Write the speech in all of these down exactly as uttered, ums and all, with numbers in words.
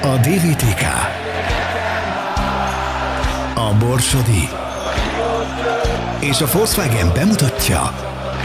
A dé vé té ká, a Borsodi és a Volkswagen bemutatja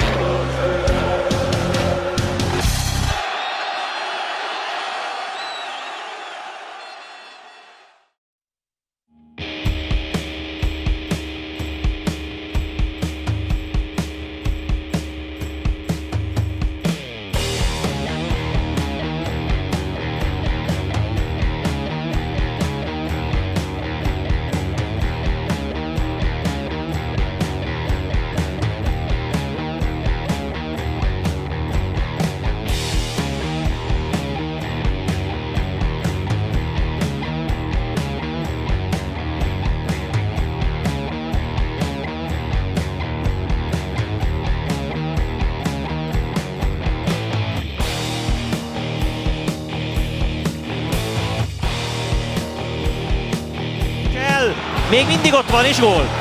Még mindig ott van, és gól!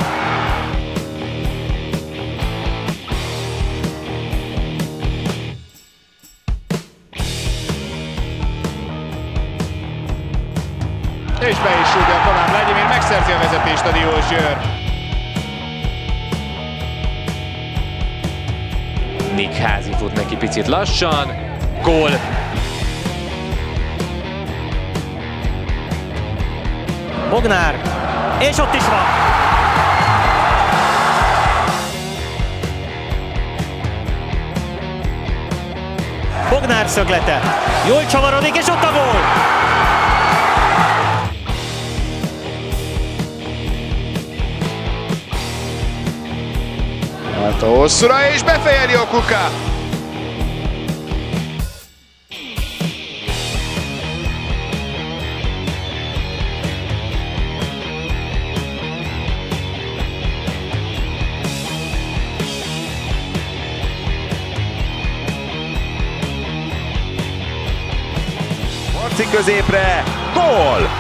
És be is súgja tovább, Vladimir megszerzi a vezetést a Diósgyőr. Nick Házi fut neki picit lassan, gól! Bognár, és ott is van! Bognár szöglete, jól csavarodik, és ott a gól! Hát a hosszúra, és befejeli a Kuka! Marci középre, gól!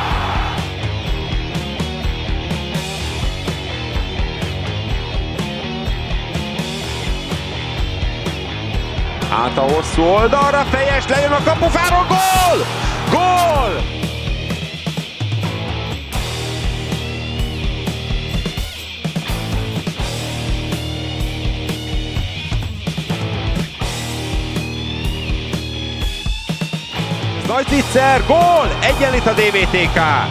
Át a hosszú oldalra, fejes, lejön a kapufáról, gól! Gól! Nagy zicser, gól! Egyenlít a dé vé té ká.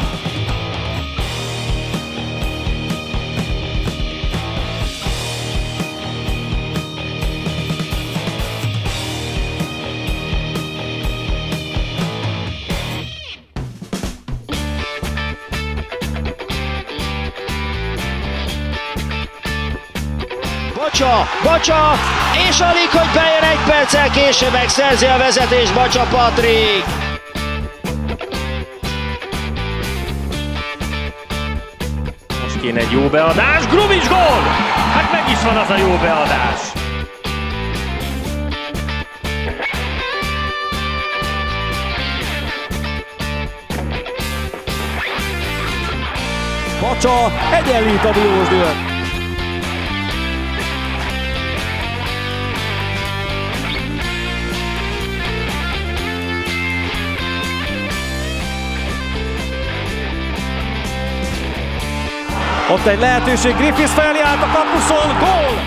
Bacsa, Bacsa, és alig, hogy bejön, egy perccel később megszerzi a vezetés Bacsa Patrik. Most kéne egy jó beadás, Grubics gól! Hát meg is van az a jó beadás! Bacsa egyenlít a Diósgyőr. Ott egy lehetőség, Griffiths felé állt a kapuszon, gól!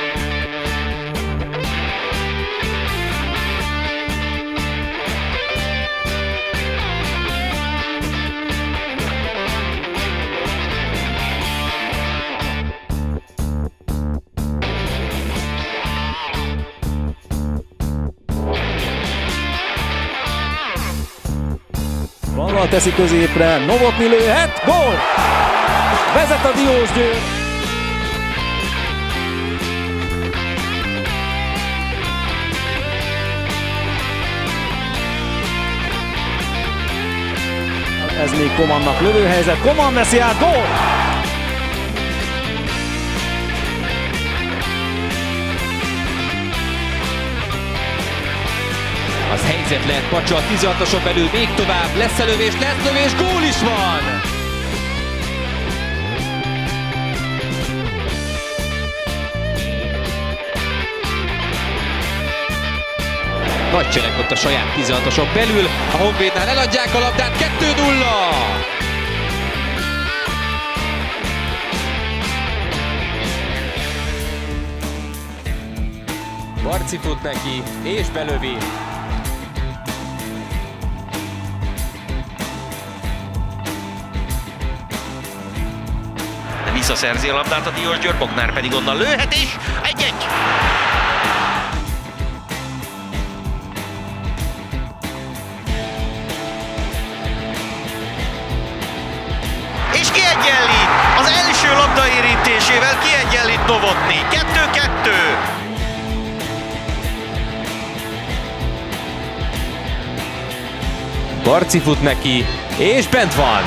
Vallal teszi középre, Novotny lőhet, gól! Vezet a Diósgyőr! Ez még Komannak lövőhelyzet, Koman veszi át, gól! Az helyzet lehet Bacsa a tizenhatoson belül még tovább, lesz lövés, lesz lövés, gól is van! Nagy cselek ott a saját tizenhatoson belül. A Honvédnál eladják a labdát, kettő nulla! Barci fut neki, és belövi. Visszaszerzi a labdát a Diósgyőr, Bognár pedig onnan lőhet, és egy-egy! És kiegyenlít! Az első labda érintésével kiegyenlít Novotny. kettő-kettő. Barci fut neki, és bent van!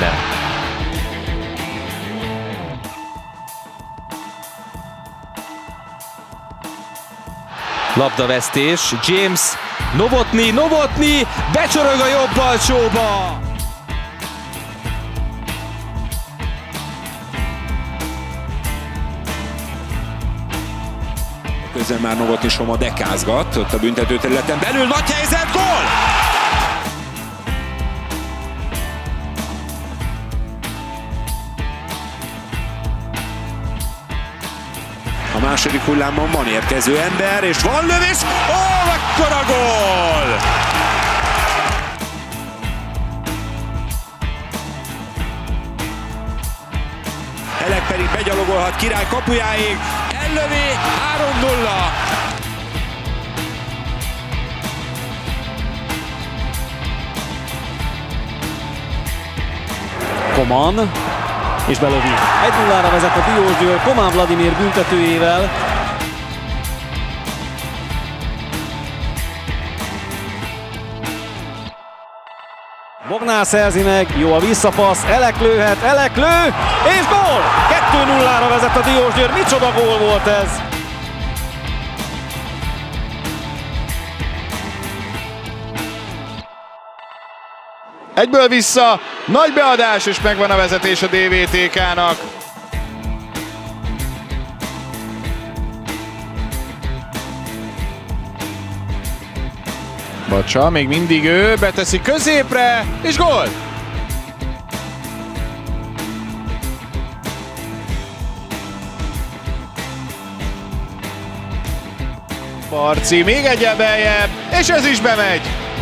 Labdavesztés, James, Novotny, Novotny, becsorog a jobb alsóba! Közben már Novotny Soma dekázgat, ott a büntetőterületen belül, nagy helyzet, gól! A második hullámban van érkező ember, és van lövés, ó, mekkora gól! Elek pedig begyalogolhat Király kapujáig, ellövi, három nulla! Koman, és belövi. egy nullára vezet a Diósgyőr Komán Vladimir büntetőjével. Bognár szerzi meg, jó a visszapassz, Elek lőhet, Elek lő, és gól! kettő nullára vezet a Diósgyőr, micsoda gól volt ez! Egyből vissza, nagy beadás, és megvan a vezetés a dé vé té ká-nak. Bacsa, még mindig ő, beteszi középre, és gól! Barci még egyel beljebb, és ez is bemegy!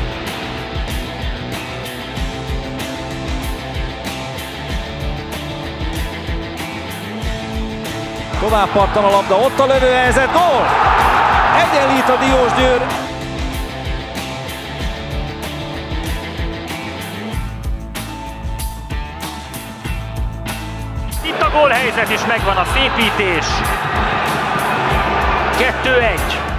Tovább pattan a labda, ott a lövőhelyzet, gól! Egyenlít a Diósgyőr. Itt a gólhelyzet, és megvan a szépítés. kettő egy.